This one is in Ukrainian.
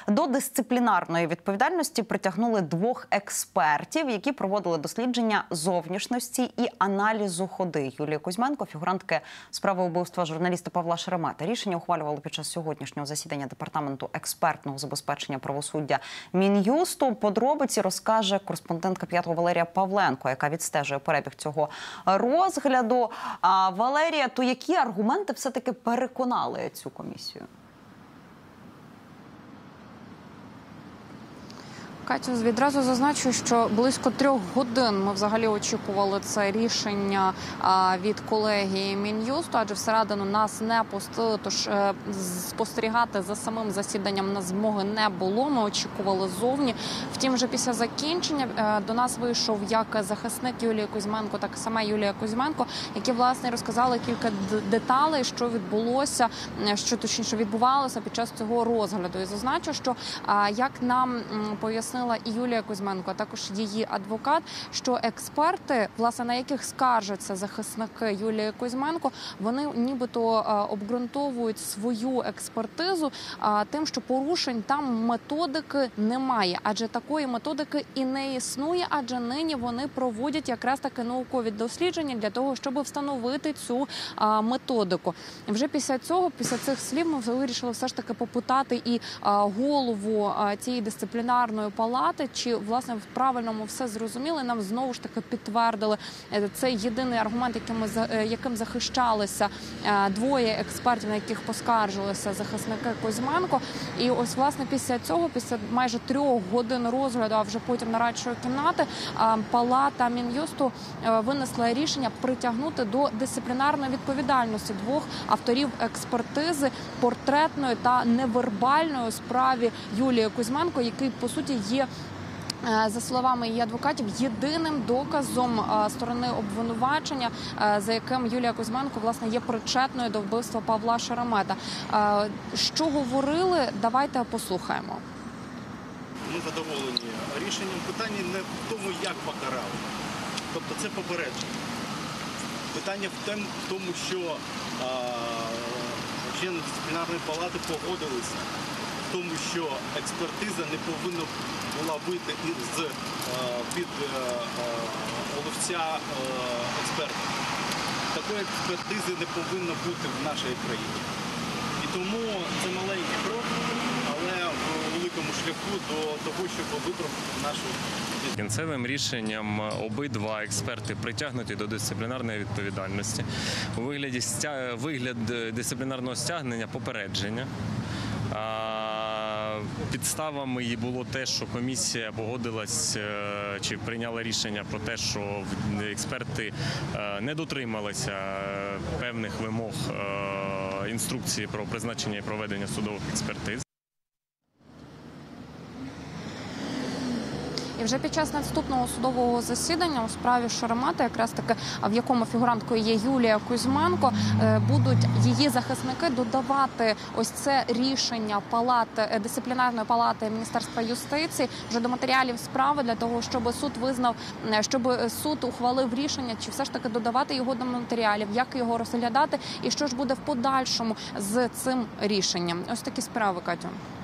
До дисциплінарної відповідальності притягнули 2 експертів, які проводили дослідження зовнішності і аналізу ходи. Юлії Кузьменко, фігурантки справи убивства журналіста Павла Шеремета. Рішення ухвалювали під час сьогоднішнього засідання Департаменту експертного забезпечення правосуддя Мін'юсту. Подробиці розкаже кореспондентка «П'ятого» Валерія Павленко, яка відстежує перебіг цього розгляду. Валерія, то які аргументи все-таки переконали цю комісію? Катю, відразу зазначу, що близько 3 годин ми взагалі очікували це рішення від колегії Мін'юсту, адже всередину нас не пустили, тож спостерігати за самим засіданням на змоги не було. Ми очікували ззовні. Втім, вже після закінчення до нас вийшов як захисник Юлії Кузьменко, так і сама Юлія Кузьменко, які, власне, розказали кілька деталей, що відбулося, що точніше відбувалося під час цього розгляду. І зазначу, що як нам пояснили і Юлія Кузьменко, а також її адвокат, що експерти, власне, на яких скаржаться захисники Юлії Кузьменко, вони нібито обґрунтовують свою експертизу тим, що порушень там методики немає. Адже такої методики і не існує, адже нині вони проводять якраз таки наукові дослідження для того, щоб встановити цю методику. І вже після цього, після цих слів, ми вирішили все ж таки попитати і голову цієї дисциплінарної палати, чи, власне, в правильному все зрозуміли. Нам знову ж таки підтвердили цей єдиний аргумент, яким захищалися 2 експертів, на яких поскаржилися захисники Кузьменко. І ось, власне, після цього, після майже 3 годин розгляду, а вже потім нарадчої кімнати, палата Мін'юсту винесла рішення притягнути до дисциплінарної відповідальності 2 авторів експертизи портретної та невербальної у справі Юлії Кузьменко, який, по суті, є, за словами її адвокатів, єдиним доказом сторони обвинувачення, за яким Юлія Кузьменко, власне, є причетною до вбивства Павла Шеремета. Що говорили, давайте послухаємо. Ми задоволені рішенням. Питання не в тому, як покарали. Тобто це попередження. Питання в тому, що члени дисциплінарної палати погодилися в тому, що експертиза не повинна була вийти під оловця експертів. Такої експертизи не повинно бути в нашій країні. І тому це маленький крок, але в великому шляху до того, щоб виправити нашу. Кінцевим рішенням обидва експерти притягнуті до дисциплінарної відповідальності. У вигляд дисциплінарного стягнення попередження. Підставами її було те, що комісія погодилась чи прийняла рішення про те, що експерти не дотрималися певних вимог інструкції про призначення і проведення судових експертиз. І вже під час наступного судового засідання у справі Шеремета, якраз таки, в якому фігуранткою є Юлія Кузьменко, будуть її захисники додавати ось це рішення дисциплінарної палати Міністерства юстиції вже до матеріалів справи, для того, щоб суд визнав, щоб суд ухвалив рішення, чи все ж таки додавати його до матеріалів, як його розглядати і що ж буде в подальшому з цим рішенням. Ось такі справи, Катю.